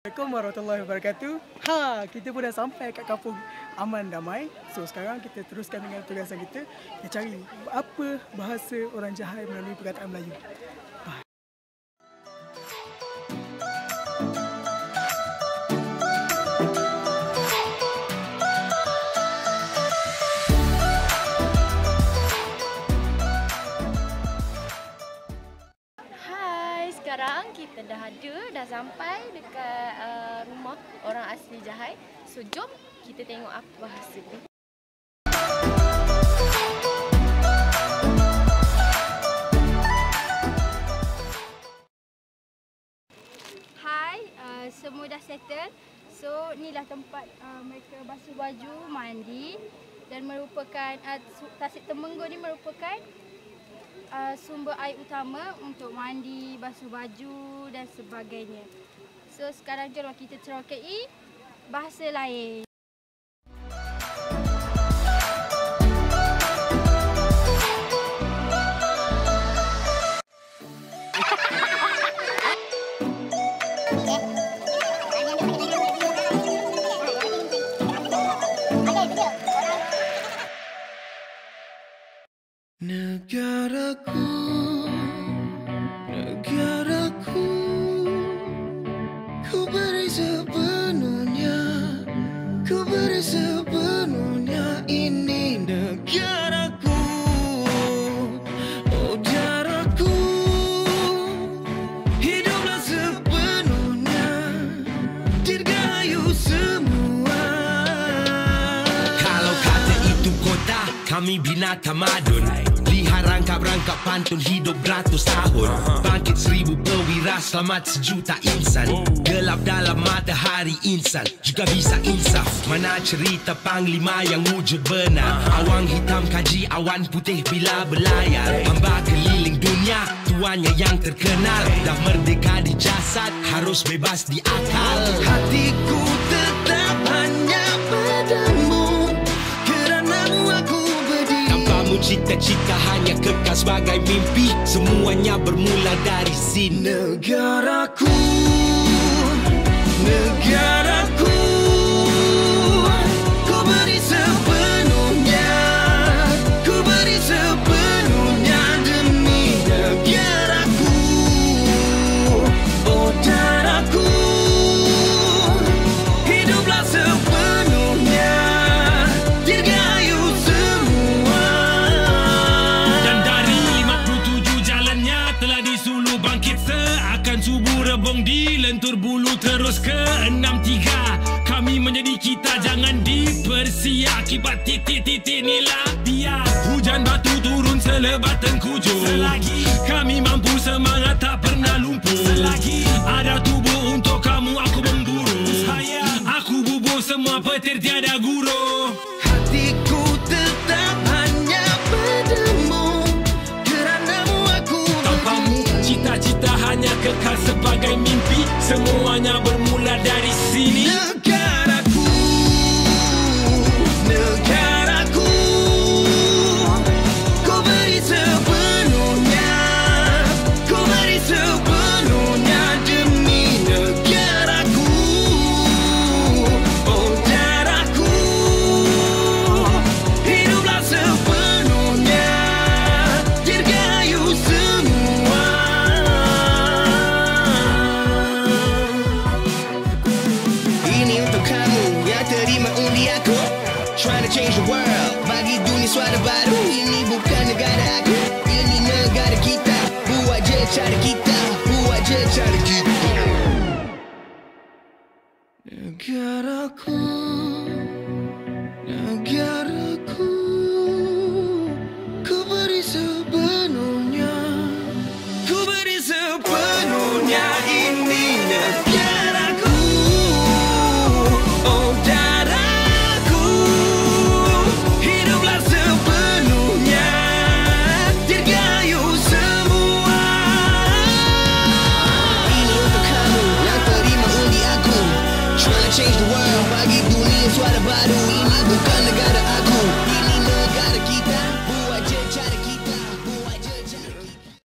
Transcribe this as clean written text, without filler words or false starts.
Assalamualaikum warahmatullahi wabarakatuh. Kita pun dah sampai kat kampung Aman Damai. So sekarang kita teruskan dengan tugasan kita. Kita cari apa bahasa orang Jahai melalui perkataan Melayu. Sekarang kita dah sampai dekat rumah orang asli Jahai. So jom kita tengok apa bahasa dia. Hai, semua dah settle. So inilah tempat mereka basuh baju, mandi dan merupakan Tasik Temenggung ni merupakan sumber air utama untuk mandi, basuh baju dan sebagainya. So sekarang jom kita cerokai bahasa lain. Negaraku, negaraku, ku beri sepenuhnya ini negaraku. Oh jaraku, hiduplah sepenuhnya, dirgahayu semua. Kalau kata itu kota, kami bina tamadun. Rangkap pantun hidup beratus tahun. Bangkit 1000 perwira, selamat sejuta insan. Gelap dalam matahari insan juga bisa insaf. Mana cerita panglima yang wujud benar. Awang hitam kaji awan putih bila berlayar. Hamba keliling dunia, tuannya yang terkenal. Dah merdeka di jasad, harus bebas di akal. Hatiku tetap hanya padamu, keranamu aku berdiri. Tanpamu cita-cita hanya kekal sebagai mimpi. Semuanya bermula dari sini. Negaraku, negaraku, ku beri sepenuhnya, ku beri sepenuhnya demi negaraku. Oh darahku, hiduplah sepenuhnya, dirgahayu semua. Dan dari 57 jalannya telah disuluh bangkit seakan subuh rebung di lentur bulu terus ke 63. Kami menjadi kita, jangan dipersia akibat titik-titik nila. Biar hujan batu turun selebat tengkujuh, selagi kami mampu semangat tak pernah lumpuh. Selagi ada tubuh untuk kamu aku memburu. Aku bubur semua petir tiada guru. Hatiku tetap hanya padamu, keranamu aku Tanpamu cita-cita hanya kekal sebagai mimpi. Semuanya bermula dari sini. Negaraku, negaraku, ku beri sepenuhnya, ku beri sepenuhnya demi negaraku. Oh darahku, hiduplah sepenuhnya, dirgahayu semua. Ini untuk kamu yang terima undi aku, trying to change the world, bagi dunia suara baru. Ini bukan negara aku, ini negara kita. Buat je cara kita, buat je cara kita. Negaraku, negaraku.